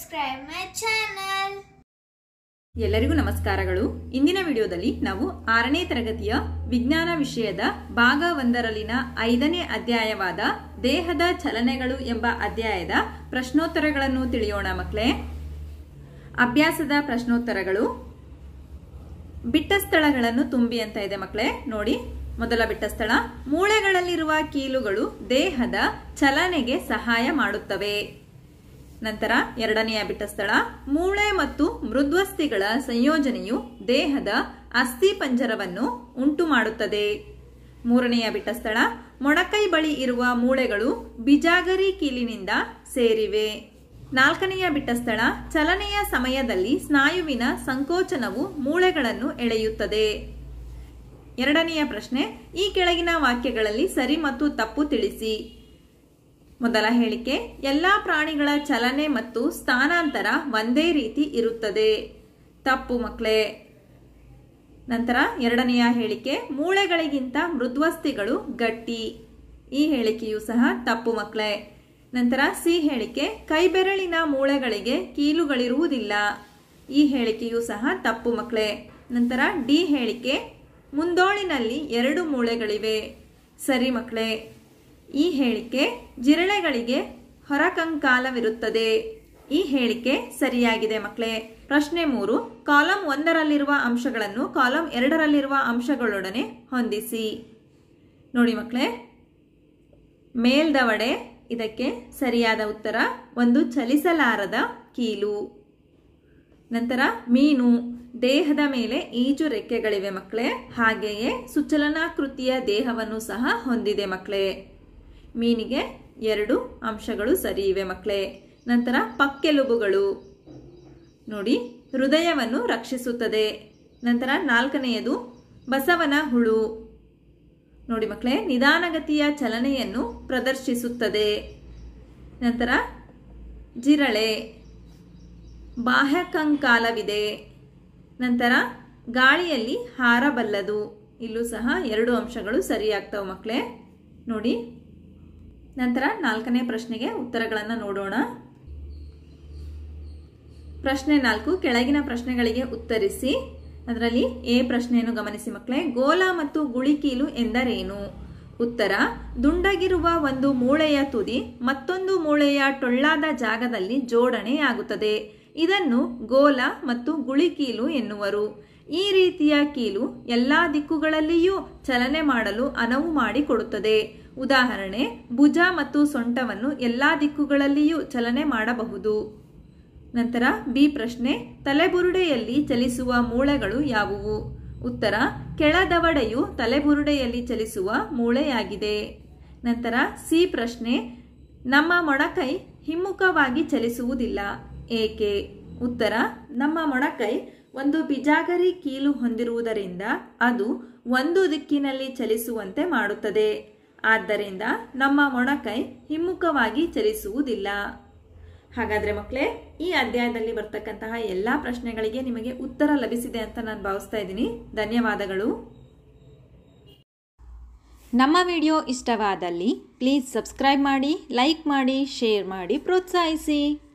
subscribe my channel. ಎಲ್ಲರಿಗೂ ನಮಸ್ಕಾರಗಳು. ಇಂದಿನ ವಿಡಿಯೋದಲ್ಲಿ ನಾವು 6ನೇ ತರಗತಿಯ ವಿಜ್ಞಾನ ವಿಷಯದ ಭಾಗ 1ರಲ್ಲಿನ 5ನೇ ಅಧ್ಯಾಯವಾದ ದೇಹದ ಚಲನೆಗಳು ಎಂಬ ಅಧ್ಯಾಯದ ಪ್ರಶ್ನೋತ್ತರಗಳನ್ನು ತಿಳಿಯೋಣ ಮಕ್ಕಳೇ. ಅಭ್ಯಾಸದ ಪ್ರಶ್ನೋತ್ತರಗಳು. ಬಿಟ್ಟ ಸ್ಥಳಗಳನ್ನು ತುಂಬಿ ಅಂತ ಇದೆ ಮಕ್ಕಳೇ. ನೋಡಿ, ಮೊದಲ ಬಿಟ್ಟ ಸ್ಥಳ, ಮೂಳೆಗಳಲ್ಲಿರುವ ಕೀಲುಗಳು ದೇಹದ ಚಲನೆಗೆ ಸಹಾಯ ಮಾಡುತ್ತವೆ. ನಂತರ ಎರಡನೆಯ ಬಿಟ್ಟ ಸ್ಥಳ, ಮೂಳೆ ಮತ್ತು ಮೃದ್ವಸ್ಥಿಗಳ ಸಂಯೋಜನೆಯು ದೇಹದ ಅಸ್ಥಿಪಂಜರವನ್ನು ಉಂಟು ಮಾಡುತ್ತದೆ. ಮೂರನೆಯ ಬಿಟ್ಟ ಸ್ಥಳ, ಮೊಣಕೈ ಬಳಿ ಇರುವ ಮೂಳೆಗಳು ಬಿಜಾಗರಿ ಕೀಲಿನಿಂದ ಸೇರಿವೆ. ನಾಲ್ಕನೆಯ ಬಿಟ್ಟ ಸ್ಥಳ, ಚಲನೆಯ ಸಮಯದಲ್ಲಿ ಸ್ನಾಯುವಿನ ಸಂಕೋಚನವು ಮೂಳೆಗಳನ್ನು ಎಳೆಯುತ್ತದೆ. ಎರಡನೆಯ ಪ್ರಶ್ನೆ, ಈ ಕೆಳಗಿನ ವಾಕ್ಯಗಳಲ್ಲಿ ಸರಿ ಮತ್ತು ತಪ್ಪು ತಿಳಿಸಿ. ಮೊದಲ ಹೇಳಿಕೆ, ಎಲ್ಲಾ ಪ್ರಾಣಿಗಳ ಚಲನೆ ಮತ್ತು ಸ್ಥಾನಾಂತರ ಒಂದೇ ರೀತಿ ಇರುತ್ತದೆ. ತಪ್ಪು ಮಕ್ಕಳೇ. ನಂತರ ಎರಡನೆಯ ಹೇಳಿಕೆ, ಮೂಳೆಗಳಿಗಿಂತ ಮೃದ್ವಸ್ಥಿಗಳು ಗಟ್ಟಿ. ಈ ಹೇಳಿಕೆಯೂ ಸಹ ತಪ್ಪು ಮಕ್ಕಳೇ. ನಂತರ ಸಿ ಹೇಳಿಕೆ, ಕೈಬೆರಳಿನ ಮೂಳೆಗಳಿಗೆ ಕೀಲುಗಳಿರುವುದಿಲ್ಲ. ಈ ಹೇಳಿಕೆಯೂ ಸಹ ತಪ್ಪು ಮಕ್ಕಳೇ. ನಂತರ ಡಿ ಹೇಳಿಕೆ, ಮುಂದೋಳಿನಲ್ಲಿ 2 ಮೂಳೆಗಳಿವೆ. ಸರಿ ಮಕ್ಕಳೇ. ಈ ಹೇಳಿಕೆ, ಜಿರಳೆಗಳಿಗೆ ಹೊರಕಂಕಾಲವಿರುತ್ತದೆ. ಈ ಹೇಳಿಕೆ ಸರಿಯಾಗಿದೆ ಮಕ್ಕಳೇ. ಪ್ರಶ್ನೆ 3, ಕಾಲಂ 1ರಲ್ಲಿರುವ ಅಂಶಗಳನ್ನು ಕಾಲಂ 2ರಲ್ಲಿರುವ ಅಂಶಗಳೊಡನೆ ಹೊಂದಿಸಿ. ನೋಡಿ ಮಕ್ಕಳೇ, ಮೇಲ್ದವಡೆ ಇದಕ್ಕೆ ಸರಿಯಾದ ಉತ್ತರ. ಒಂದು ಚಲಿಸಲಾರದ ಕೀಲು. ನಂತರ ಮೀನು, ದೇಹದ ಮೇಲೆ ಈಜು ರೆಕ್ಕೆಗಳಿವೆ ಮಕ್ಕಳೇ. ಹಾಗೆಯೇ ಸುಚಲನಾಕೃತಿಯ ದೇಹವನ್ನು ಸಹ ಹೊಂದಿದೆ ಮಕ್ಕಳೇ. ಮೀನಿಗೆ 2 ಅಂಶಗಳು ಸರಿ ಇವೆ ಮಕ್ಕಳೇ. ನಂತರ ಪಕ್ಕೆಲುಬುಗಳು, ನೋಡಿ, ಹೃದಯವನ್ನು ರಕ್ಷಿಸುತ್ತದೆ. ನಂತರ 4ನೆಯದು ಬಸವನ ಹುಳು. ನೋಡಿ ಮಕ್ಕಳೇ, ನಿಧಾನಗತಿಯ ಚಲನೆಯನ್ನು ಪ್ರದರ್ಶಿಸುತ್ತದೆ. ನಂತರ ಜಿರಳೆ, ಬಾಹ್ಯಕಂಕಾಲವಿದೆ. ನಂತರ ಗಾಳಿಯಲ್ಲಿ ಹಾರಬಲ್ಲದು. ಇಲ್ಲೂ ಸಹ 2 ಅಂಶಗಳು ಸರಿಯಾಗ್ತವೆ ಮಕ್ಕಳೇ. ನೋಡಿ. ನಂತರ 4ನೇ ಪ್ರಶ್ನೆಗೆ ಉತ್ತರಗಳನ್ನು ನೋಡೋಣ. ಪ್ರಶ್ನೆ 4, ಕೆಳಗಿನ ಪ್ರಶ್ನೆಗಳಿಗೆ ಉತ್ತರಿಸಿ. ಅದರಲ್ಲಿ ಎ ಪ್ರಶ್ನೆಯನ್ನು ಗಮನಿಸಿ ಮಕ್ಕಳೇ. ಗೋಲ ಮತ್ತು ಗುಳಿಕೀಲು ಎಂದರೇನು? ಉತ್ತರ, ದುಂಡಗಿರುವ ಒಂದು ಮೂಳೆಯ ತುದಿ ಮತ್ತೊಂದು ಮೂಳೆಯ ಟೊಳ್ಳಾದ ಜಾಗದಲ್ಲಿ ಜೋಡಣೆಯಾಗುತ್ತದೆ. ಇದನ್ನು ಗೋಲ ಮತ್ತು ಗುಳಿಕೀಲು ಎನ್ನುವರು. ಈ ರೀತಿಯ ಕೀಲು ಎಲ್ಲಾ ದಿಕ್ಕುಗಳಲ್ಲಿಯೂ ಚಲನೆ ಮಾಡಲು ಅನುವು ಮಾಡಿಕೊಡುತ್ತದೆ. ಉದಾಹರಣೆ, ಭುಜ ಮತ್ತು ಸೊಂಟವನ್ನು ಎಲ್ಲಾ ದಿಕ್ಕುಗಳಲ್ಲಿಯೂ ಚಲನೆ ಮಾಡಬಹುದು. ನಂತರ ಬಿ ಪ್ರಶ್ನೆ, ತಲೆಬುರುಡೆಯಲ್ಲಿ ಚಲಿಸುವ ಮೂಳೆಗಳು ಯಾವುವು? ಉತ್ತರ, ಕೆಳದವಡೆಯು ತಲೆಬುರುಡೆಯಲ್ಲಿ ಚಲಿಸುವ ಮೂಳೆಯಾಗಿದೆ. ನಂತರ ಸಿ ಪ್ರಶ್ನೆ, ನಮ್ಮ ಮೊಣಕೈ ಹಿಮ್ಮುಖವಾಗಿ ಚಲಿಸುವುದಿಲ್ಲ, ಏಕೆ? ಉತ್ತರ, ನಮ್ಮ ಮೊಣಕೈ ಒಂದು ಬಿಜಾಗರಿ ಕೀಲು ಹೊಂದಿರುವುದರಿಂದ ಅದು ಒಂದು ದಿಕ್ಕಿನಲ್ಲಿ ಚಲಿಸುವಂತೆ ಮಾಡುತ್ತದೆ. ಆದ್ದರಿಂದ ನಮ್ಮ ಮೊಣಕೈ ಹಿಮ್ಮುಖವಾಗಿ ಚಲಿಸುವುದಿಲ್ಲ. ಹಾಗಾದ್ರೆ ಮಕ್ಕಳೇ, ಈ ಅಧ್ಯಾಯದಲ್ಲಿ ಬರ್ತಕ್ಕಂತಹ ಎಲ್ಲಾ ಪ್ರಶ್ನೆಗಳಿಗೆ ನಿಮಗೆ ಉತ್ತರ ಲಭಿಸಿದೆ ಅಂತ ನಾನು ಭಾವಿಸ್ತಾ ಇದ್ದೀನಿ. ಧನ್ಯವಾದಗಳು. ನಮ್ಮ ವಿಡಿಯೋ ಇಷ್ಟವಾದಲ್ಲಿ ಪ್ಲೀಸ್ ಸಬ್ಸ್ಕ್ರೈಬ್ ಮಾಡಿ, ಲೈಕ್ ಮಾಡಿ, ಶೇರ್ ಮಾಡಿ, ಪ್ರೋತ್ಸಾಹಿಸಿ.